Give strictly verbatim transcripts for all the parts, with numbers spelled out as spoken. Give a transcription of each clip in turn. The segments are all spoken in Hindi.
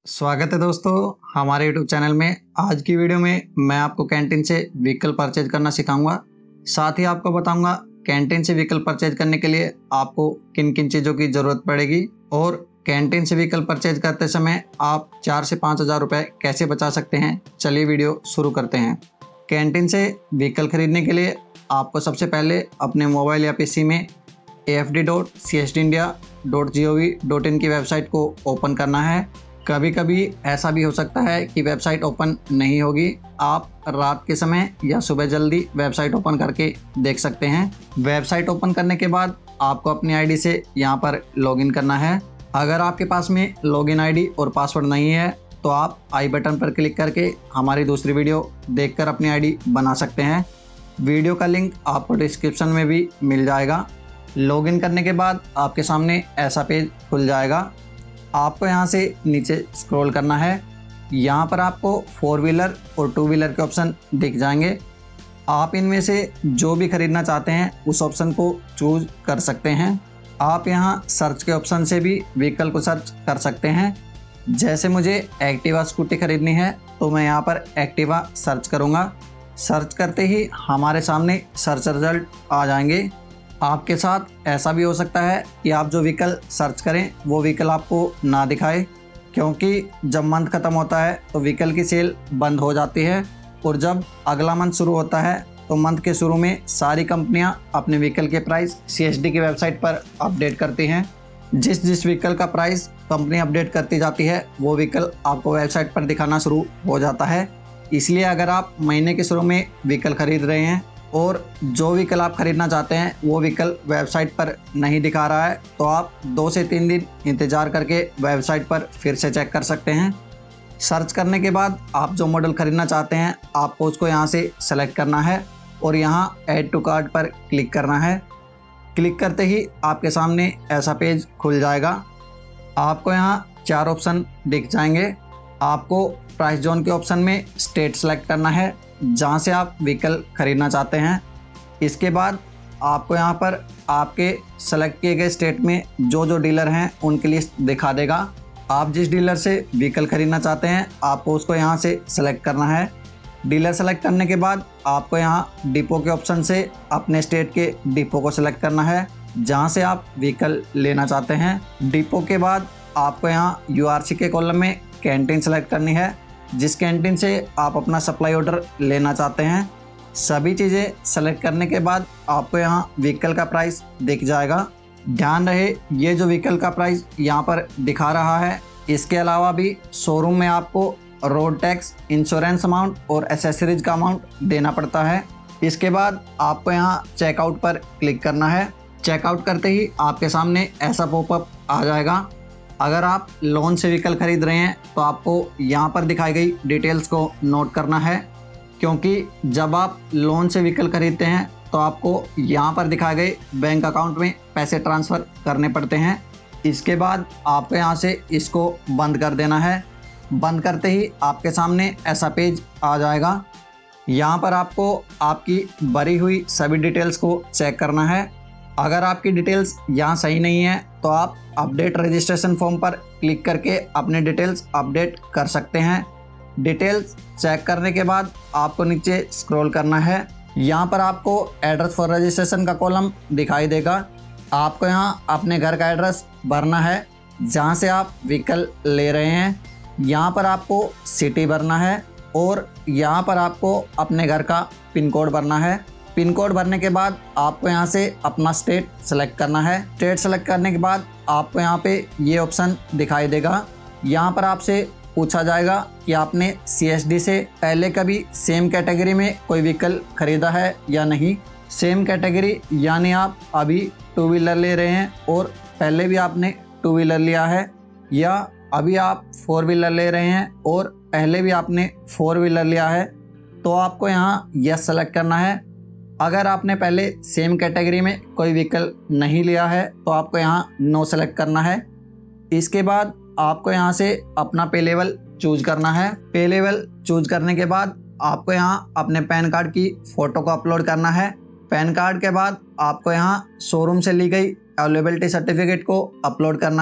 स्वागत है दोस्तों हमारे यूट्यूब चैनल में। आज की वीडियो में मैं आपको कैंटीन से व्हीकल परचेज करना सिखाऊंगा। साथ ही आपको बताऊंगा कैंटीन से व्हीकल परचेज करने के लिए आपको किन किन चीज़ों की ज़रूरत पड़ेगी और कैंटीन से व्हीकल परचेज करते समय आप चार से पाँच हज़ार रुपये कैसे बचा सकते हैं। चलिए वीडियो शुरू करते हैं। कैंटीन से व्हीकल खरीदने के लिए आपको सबसे पहले अपने मोबाइल या पीसी में A F D dot C S D India dot G O V dot in की वेबसाइट को ओपन करना है। कभी कभी ऐसा भी हो सकता है कि वेबसाइट ओपन नहीं होगी। आप रात के समय या सुबह जल्दी वेबसाइट ओपन करके देख सकते हैं। वेबसाइट ओपन करने के बाद आपको अपनी आईडी से यहाँ पर लॉगिन करना है। अगर आपके पास में लॉगिन आईडी और पासवर्ड नहीं है तो आप आई बटन पर क्लिक करके हमारी दूसरी वीडियो देखकर अपनी आईडी बना सकते हैं। वीडियो का लिंक आपको डिस्क्रिप्शन में भी मिल जाएगा। लॉगिन करने के बाद आपके सामने ऐसा पेज खुल जाएगा। आपको यहाँ से नीचे स्क्रॉल करना है। यहाँ पर आपको फोर व्हीलर और टू व्हीलर के ऑप्शन दिख जाएंगे। आप इनमें से जो भी खरीदना चाहते हैं उस ऑप्शन को चूज कर सकते हैं। आप यहाँ सर्च के ऑप्शन से भी व्हीकल को सर्च कर सकते हैं। जैसे मुझे एक्टिवा स्कूटी खरीदनी है तो मैं यहाँ पर एक्टिवा सर्च करूँगा। सर्च करते ही हमारे सामने सर्च रिजल्ट आ जाएंगे। आपके साथ ऐसा भी हो सकता है कि आप जो व्हीकल सर्च करें वो व्हीकल आपको ना दिखाए, क्योंकि जब मंथ ख़त्म होता है तो व्हीकल की सेल बंद हो जाती है और जब अगला मंथ शुरू होता है तो मंथ के शुरू में सारी कंपनियां अपने व्हीकल के प्राइस सी एस डी की वेबसाइट पर अपडेट करती हैं। जिस जिस व्हीकल का प्राइस कंपनी अपडेट करती जाती है वो व्हीकल आपको वेबसाइट पर दिखाना शुरू हो जाता है। इसलिए अगर आप महीने के शुरू में व्हीकल खरीद रहे हैं और जो व्हीकल आप खरीदना चाहते हैं वो व्हीकल वेबसाइट पर नहीं दिखा रहा है तो आप दो से तीन दिन इंतज़ार करके वेबसाइट पर फिर से चेक कर सकते हैं। सर्च करने के बाद आप जो मॉडल खरीदना चाहते हैं आपको उसको यहाँ से सेलेक्ट करना है और यहाँ ऐड टू कार्ट पर क्लिक करना है। क्लिक करते ही आपके सामने ऐसा पेज खुल जाएगा। आपको यहाँ चार ऑप्शन दिख जाएंगे। आपको प्राइस जोन के ऑप्शन में स्टेट सेलेक्ट करना है जहाँ से आप व्हीकल खरीदना चाहते हैं। इसके बाद आपको यहाँ पर आपके सेलेक्ट किए गए स्टेट में जो जो डीलर हैं उनकी लिस्ट दिखा देगा। आप जिस डीलर से व्हीकल खरीदना चाहते हैं आपको उसको यहाँ से सेलेक्ट करना है। डीलर सेलेक्ट करने के बाद आपको यहाँ डिपो के ऑप्शन से अपने स्टेट के डिपो को सेलेक्ट करना है जहाँ से आप व्हीकल लेना चाहते हैं। डिपो के बाद आपको यहाँ यू आर सी के कॉलम में कैंटीन सेलेक्ट करनी है जिस कैंटीन से आप अपना सप्लाई ऑर्डर लेना चाहते हैं। सभी चीज़ें सेलेक्ट करने के बाद आपको यहाँ व्हीकल का प्राइस दिख जाएगा। ध्यान रहे ये जो व्हीकल का प्राइस यहाँ पर दिखा रहा है इसके अलावा भी शोरूम में आपको रोड टैक्स, इंश्योरेंस अमाउंट और एसेसरीज का अमाउंट देना पड़ता है। इसके बाद आपको यहाँ चेकआउट पर क्लिक करना है। चेकआउट करते ही आपके सामने ऐसा पॉपअप आ जाएगा। अगर आप लोन से व्हीकल खरीद रहे हैं तो आपको यहाँ पर दिखाई गई डिटेल्स को नोट करना है, क्योंकि जब आप लोन से व्हीकल खरीदते हैं तो आपको यहाँ पर दिखाए गए बैंक अकाउंट में पैसे ट्रांसफ़र करने पड़ते हैं। इसके बाद आपको यहाँ से इसको बंद कर देना है। बंद करते ही आपके सामने ऐसा पेज आ जाएगा। यहाँ पर आपको आपकी भरी हुई सभी डिटेल्स को चेक करना है। अगर आपकी डिटेल्स यहाँ सही नहीं है तो आप अपडेट रजिस्ट्रेशन फॉर्म पर क्लिक करके अपने डिटेल्स अपडेट कर सकते हैं। डिटेल्स चेक करने के बाद आपको नीचे स्क्रॉल करना है। यहाँ पर आपको एड्रेस फॉर रजिस्ट्रेशन का कॉलम दिखाई देगा। आपको यहाँ अपने घर का एड्रेस भरना है जहाँ से आप व्हीकल ले रहे हैं। यहाँ पर आपको सिटी भरना है और यहाँ पर आपको अपने घर का पिन कोड भरना है। पिन कोड भरने के बाद आपको यहाँ से अपना स्टेट सेलेक्ट करना है। स्टेट सेलेक्ट करने के बाद आपको यहाँ पे ये ऑप्शन दिखाई देगा। यहाँ पर आपसे पूछा जाएगा कि आपने सी एस डी से पहले कभी सेम कैटेगरी में कोई व्हीकल खरीदा है या नहीं। सेम कैटेगरी यानी आप अभी टू व्हीलर ले रहे हैं और पहले भी आपने टू व्हीलर लिया है, या अभी आप फोर व्हीलर ले रहे हैं और पहले भी आपने फोर व्हीलर लिया है, तो आपको यहाँ यस सेलेक्ट करना है। अगर आपने पहले सेम कैटेगरी में कोई व्हीकल नहीं लिया है तो आपको यहाँ नो सेलेक्ट करना है। इसके बाद आपको यहाँ से अपना पे लेवल चूज करना है। पे लेवल चूज करने के बाद आपको यहाँ अपने पैन कार्ड की फ़ोटो को अपलोड करना है। पैन कार्ड के बाद आपको यहाँ शोरूम से ली गई अवेलेबिलिटी सर्टिफिकेट को अपलोड करना है।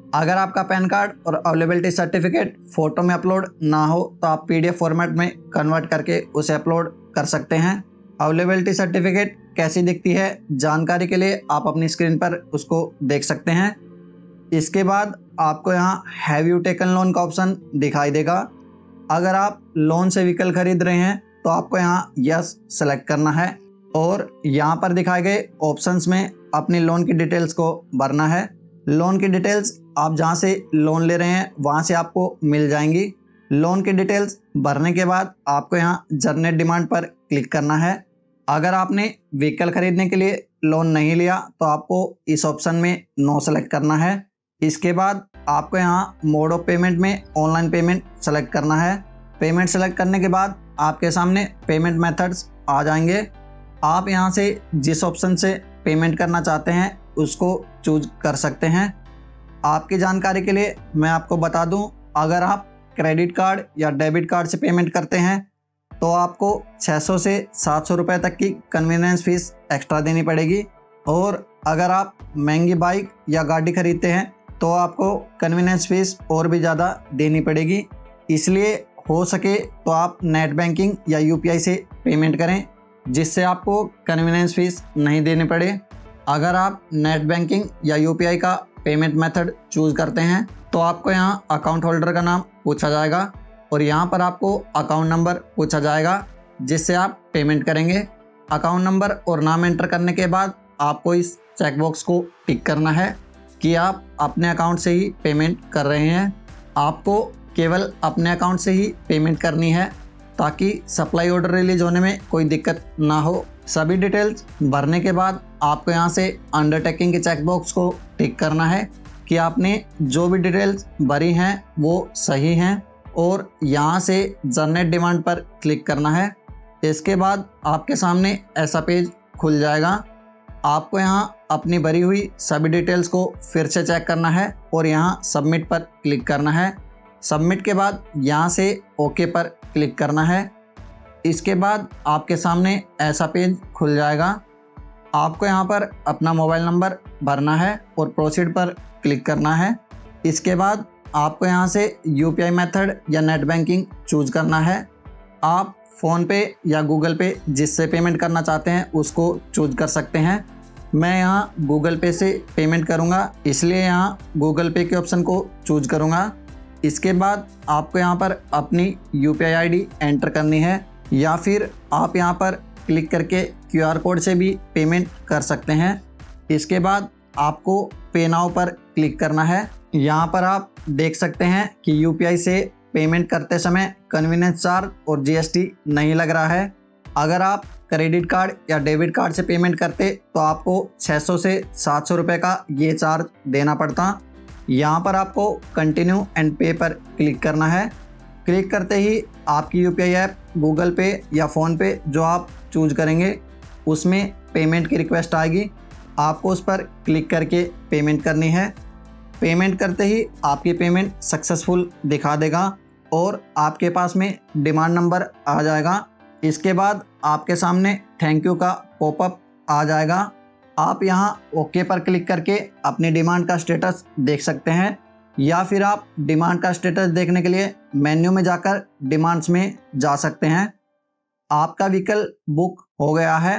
अगर आपका पैन कार्ड और अवेलेबिलिटी सर्टिफिकेट फ़ोटो में अपलोड ना हो तो आप पीडीएफ फॉर्मेट में कन्वर्ट करके उसे अपलोड कर सकते हैं। अवेलेबिलिटी सर्टिफिकेट कैसी दिखती है जानकारी के लिए आप अपनी स्क्रीन पर उसको देख सकते हैं। इसके बाद आपको यहाँ हैव यू टेकन लोन का ऑप्शन दिखाई देगा। अगर आप लोन से व्हीकल खरीद रहे हैं तो आपको यहाँ यस सेलेक्ट करना है और यहाँ पर दिखाए गए ऑप्शंस में अपनी लोन की डिटेल्स को भरना है। लोन की डिटेल्स आप जहाँ से लोन ले रहे हैं वहाँ से आपको मिल जाएंगी। लोन की डिटेल्स भरने के बाद आपको यहाँ जनरेट डिमांड पर क्लिक करना है। अगर आपने व्हीकल खरीदने के लिए लोन नहीं लिया तो आपको इस ऑप्शन में नो सेलेक्ट करना है। इसके बाद आपको यहाँ मोड ऑफ पेमेंट में ऑनलाइन पेमेंट सेलेक्ट करना है। पेमेंट सेलेक्ट करने के बाद आपके सामने पेमेंट मेथड्स आ जाएंगे। आप यहाँ से जिस ऑप्शन से पेमेंट करना चाहते हैं उसको चूज कर सकते हैं। आपकी जानकारी के लिए मैं आपको बता दूं, अगर आप क्रेडिट कार्ड या डेबिट कार्ड से पेमेंट करते हैं तो आपको छह सौ से सात सौ रुपये तक की कन्वीनियंस फीस एक्स्ट्रा देनी पड़ेगी और अगर आप महंगी बाइक या गाड़ी खरीदते हैं तो आपको कन्वीनियंस फीस और भी ज़्यादा देनी पड़ेगी। इसलिए हो सके तो आप नेट बैंकिंग या यूपीआई से पेमेंट करें जिससे आपको कन्वीनियंस फीस नहीं देनी पड़े। अगर आप नेट बैंकिंग या यूपीआई का पेमेंट मेथड चूज़ करते हैं तो आपको यहाँ अकाउंट होल्डर का नाम पूछा जाएगा और यहाँ पर आपको अकाउंट नंबर पूछा जाएगा जिससे आप पेमेंट करेंगे। अकाउंट नंबर और नाम एंटर करने के बाद आपको इस चेकबॉक्स को टिक करना है कि आप अपने अकाउंट से ही पेमेंट कर रहे हैं। आपको केवल अपने अकाउंट से ही पेमेंट करनी है ताकि सप्लाई ऑर्डर रिलीज होने में कोई दिक्कत ना हो। सभी डिटेल्स भरने के बाद आपको यहाँ से अंडरटेकिंग के चेकबॉक्स को टिक करना है कि आपने जो भी डिटेल्स भरी हैं वो सही हैं और यहाँ से जनरेट डिमांड पर क्लिक करना है। इसके बाद आपके सामने ऐसा पेज खुल जाएगा। आपको यहाँ अपनी भरी हुई सभी डिटेल्स को फिर से चेक करना है और यहाँ सबमिट पर क्लिक करना है। सबमिट के बाद यहाँ से ओके पर क्लिक करना है। इसके बाद आपके सामने ऐसा पेज खुल जाएगा। आपको यहाँ पर अपना मोबाइल नंबर भरना है और प्रोसीड पर क्लिक करना है। इसके बाद आपको यहाँ से यूपीआई मेथड या नेट बैंकिंग चूज करना है। आप फ़ोन पे या गूगल पे जिससे पेमेंट करना चाहते हैं उसको चूज कर सकते हैं। मैं यहाँ गूगल पे से पेमेंट करूँगा इसलिए यहाँ गूगल पे के ऑप्शन को चूज करूँगा। इसके बाद आपको यहाँ पर अपनी यूपीआई आईडी एंटर करनी है या फिर आप यहाँ पर क्लिक करके क्यूआर कोड से भी पेमेंट कर सकते हैं। इसके बाद आपको पे नाउ पर क्लिक करना है। यहाँ पर आप देख सकते हैं कि यूपीआई से पेमेंट करते समय कन्वीनियंस चार्ज और जीएसटी नहीं लग रहा है। अगर आप क्रेडिट कार्ड या डेबिट कार्ड से पेमेंट करते तो आपको छह सौ से सात सौ रुपये का ये चार्ज देना पड़ता। यहाँ पर आपको कंटिन्यू एंड पे पर क्लिक करना है। क्लिक करते ही आपकी यूपीआई ऐप गूगल पे या फ़ोन पे जो आप चूज करेंगे उसमें पेमेंट की रिक्वेस्ट आएगी। आपको उस पर क्लिक करके पेमेंट करनी है। पेमेंट करते ही आपकी पेमेंट सक्सेसफुल दिखा देगा और आपके पास में डिमांड नंबर आ जाएगा। इसके बाद आपके सामने थैंक यू का पॉपअप आ जाएगा। आप यहाँ ओके पर क्लिक करके अपनी डिमांड का स्टेटस देख सकते हैं या फिर आप डिमांड का स्टेटस देखने के लिए मेन्यू में जाकर डिमांड्स में जा सकते हैं। आपका व्हीकल बुक हो गया है।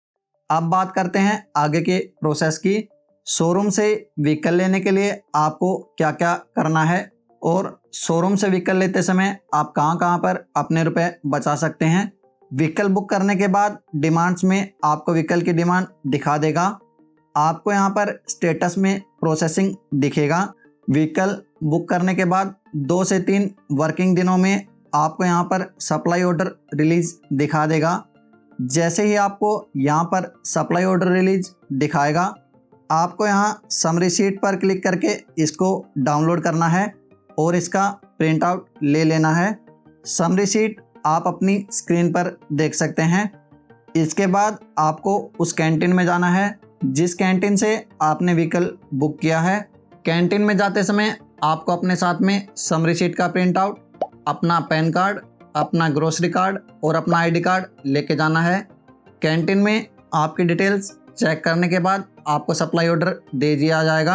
अब बात करते हैं आगे के प्रोसेस की। शोरूम से व्हीकल लेने के लिए आपको क्या क्या करना है और शोरूम से व्हीकल लेते समय आप कहां कहां पर अपने रुपए बचा सकते हैं। व्हीकल बुक करने के बाद डिमांड्स में आपको व्हीकल की डिमांड दिखा देगा। आपको यहां पर स्टेटस में प्रोसेसिंग दिखेगा। व्हीकल बुक करने के बाद दो से तीन वर्किंग दिनों में आपको यहां पर सप्लाई ऑर्डर रिलीज दिखा देगा। जैसे ही आपको यहां पर सप्लाई ऑर्डर रिलीज दिखाएगा आपको यहां समरी शीट पर क्लिक करके इसको डाउनलोड करना है और इसका प्रिंट आउट ले लेना है। समरी शीट आप अपनी स्क्रीन पर देख सकते हैं। इसके बाद आपको उस कैंटीन में जाना है जिस कैंटीन से आपने व्हीकल बुक किया है। कैंटीन में जाते समय आपको अपने साथ में समरी शीट का प्रिंट आउट, अपना पैन कार्ड, अपना ग्रोसरी कार्ड और अपना आईडी कार्ड लेके जाना है। कैंटीन में आपकी डिटेल्स चेक करने के बाद आपको सप्लाई ऑर्डर दे दिया जाएगा।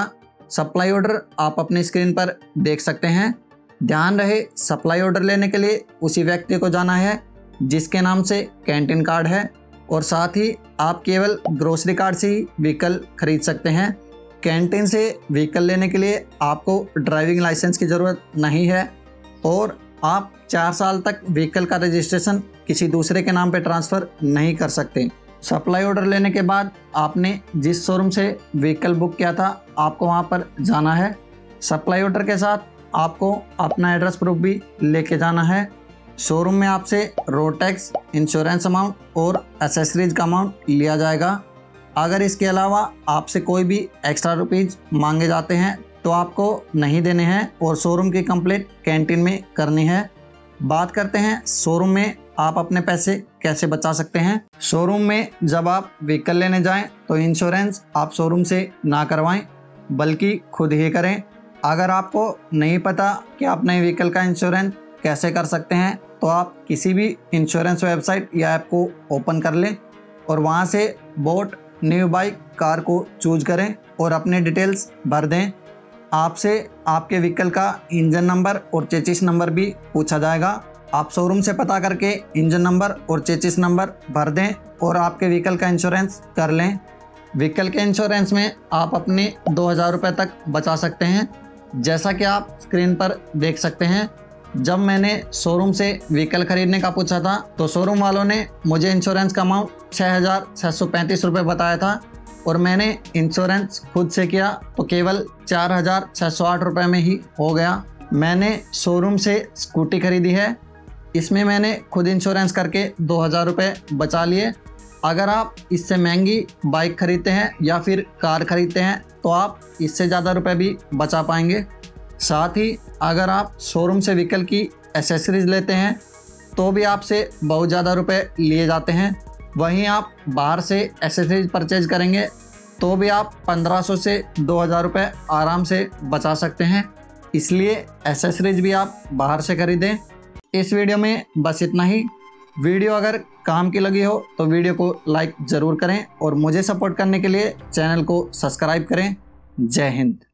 सप्लाई ऑर्डर आप अपनी स्क्रीन पर देख सकते हैं। ध्यान रहे, सप्लाई ऑर्डर लेने के लिए उसी व्यक्ति को जाना है जिसके नाम से कैंटीन कार्ड है, और साथ ही आप केवल ग्रोसरी कार्ड से ही व्हीकल खरीद सकते हैं। कैंटीन से व्हीकल लेने के लिए आपको ड्राइविंग लाइसेंस की ज़रूरत नहीं है, और आप चार साल तक व्हीकल का रजिस्ट्रेशन किसी दूसरे के नाम पर ट्रांसफ़र नहीं कर सकते। सप्लाई ऑर्डर लेने के बाद आपने जिस शोरूम से व्हीकल बुक किया था आपको वहां पर जाना है। सप्लाई ऑर्डर के साथ आपको अपना एड्रेस प्रूफ भी लेके जाना है। शोरूम में आपसे रोड टैक्स, इंश्योरेंस अमाउंट और एसेसरीज का अमाउंट लिया जाएगा। अगर इसके अलावा आपसे कोई भी एक्स्ट्रा रुपीज़ मांगे जाते हैं तो आपको नहीं देने हैं और शोरूम की कंप्लेंट कैंटीन में करनी है। बात करते हैं शोरूम में आप अपने पैसे कैसे बचा सकते हैं। शोरूम में जब आप व्हीकल लेने जाएं तो इंश्योरेंस आप शोरूम से ना करवाएं बल्कि खुद ही करें। अगर आपको नहीं पता कि आप नए व्हीकल का इंश्योरेंस कैसे कर सकते हैं तो आप किसी भी इंश्योरेंस वेबसाइट या ऐप को ओपन कर लें और वहां से बोट न्यू बाइक कार को चूज करें और अपने डिटेल्स भर दें। आपसे आपके व्हीकल का इंजन नंबर और चेसिस नंबर भी पूछा जाएगा। आप शोरूम से पता करके इंजन नंबर और चेसिस नंबर भर दें और आपके व्हीकल का इंश्योरेंस कर लें। व्हीकल के इंश्योरेंस में आप अपने दो हज़ार रुपये तक बचा सकते हैं। जैसा कि आप स्क्रीन पर देख सकते हैं, जब मैंने शोरूम से व्हीकल खरीदने का पूछा था तो शोरूम वालों ने मुझे इंश्योरेंस का अमाउंट छः हज़ार छः सौ पैंतीस रुपये बताया था, और मैंने इंश्योरेंस खुद से किया तो केवल चार हज़ार छः सौ आठ रुपये में ही हो गया। मैंने शोरूम से स्कूटी खरीदी है, इसमें मैंने खुद इंश्योरेंस करके दो हज़ार रुपये बचा लिए। अगर आप इससे महंगी बाइक खरीदते हैं या फिर कार खरीदते हैं तो आप इससे ज़्यादा रुपए भी बचा पाएंगे। साथ ही अगर आप शोरूम से व्हीकल की एसेसरीज लेते हैं तो भी आपसे बहुत ज़्यादा रुपए लिए जाते हैं। वहीं आप बाहर से एसेसरीज परचेज करेंगे तो भी आप पंद्रह सौ से दो हज़ार रुपये आराम से बचा सकते हैं। इसलिए एसेसरीज भी आप बाहर से खरीदें। इस वीडियो में बस इतना ही। वीडियो अगर काम की लगी हो तो वीडियो को लाइक ज़रूर करें और मुझे सपोर्ट करने के लिए चैनल को सब्सक्राइब करें। जय हिंद।